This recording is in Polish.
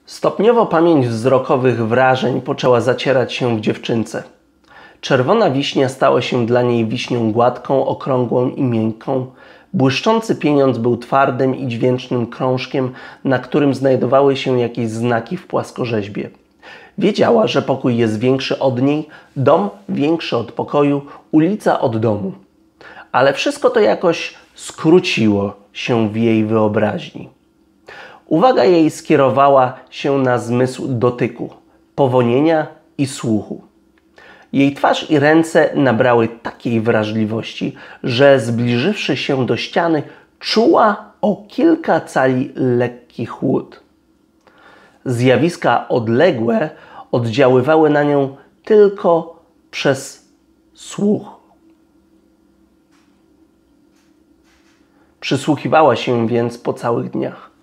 Stopniowo pamięć wzrokowych wrażeń poczęła zacierać się w dziewczynce. Czerwona wiśnia stała się dla niej wiśnią gładką, okrągłą i miękką. Błyszczący pieniądz był twardym i dźwięcznym krążkiem, na którym znajdowały się jakieś znaki w płaskorzeźbie. Wiedziała, że pokój jest większy od niej, dom większy od pokoju, ulica od domu. Ale wszystko to jakoś skróciło się w jej wyobraźni. Uwaga jej skierowała się na zmysł dotyku, powonienia i słuchu. Jej twarz i ręce nabrały takiej wrażliwości, że zbliżywszy się do ściany, czuła o kilka cali lekki chłód. Zjawiska odległe oddziaływały na nią tylko przez słuch. Przysłuchiwała się więc po całych dniach.